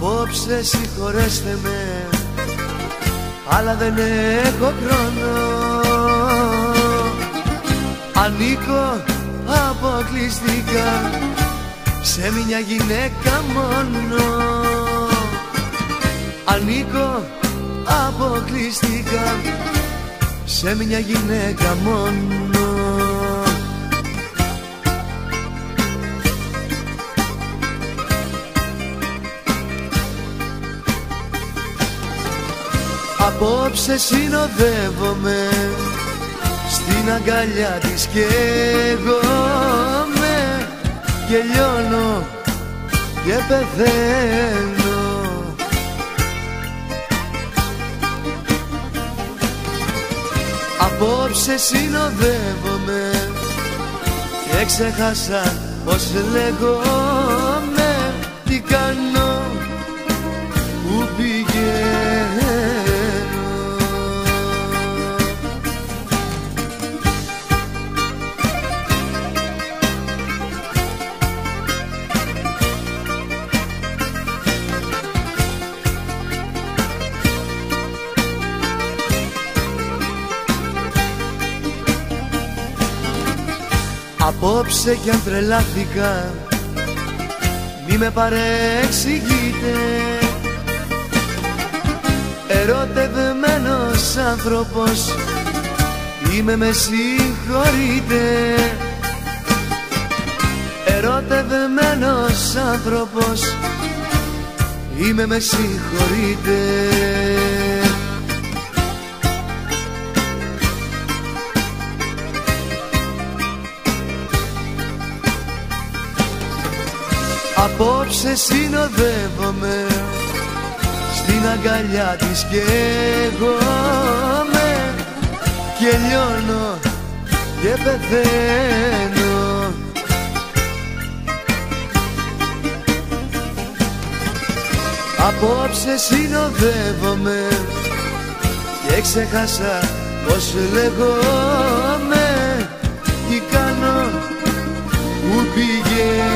Απόψε συγχωρέστε με, αλλά δεν έχω χρόνο. Ανήκω αποκλειστικά σε μια γυναίκα μόνο. Ανήκω αποκλειστικά σε μια γυναίκα μόνο. Απόψε συνοδεύομαι στην αγκαλιά της καίγομαι και λιώνω και πεθαίνω. Απόψε συνοδεύομαι και ξέχασα πως λέγομαι, τι κάνω, που πηγαίνω. Απόψε κι αν τρελάθηκα, μη με παρεξηγείτε. Ερωτευμένος άνθρωπος είμαι, με συγχωρείτε. Ερωτευμένος άνθρωπος είμαι, με συγχωρείτε. Απόψε συνοδεύομαι στην αγκαλιά της καίγομαι και λιώνω και πεθαίνω. Απόψε συνοδεύομαι και ξέχασα πως λέγομαι, τι κάνω, που πηγαίνω.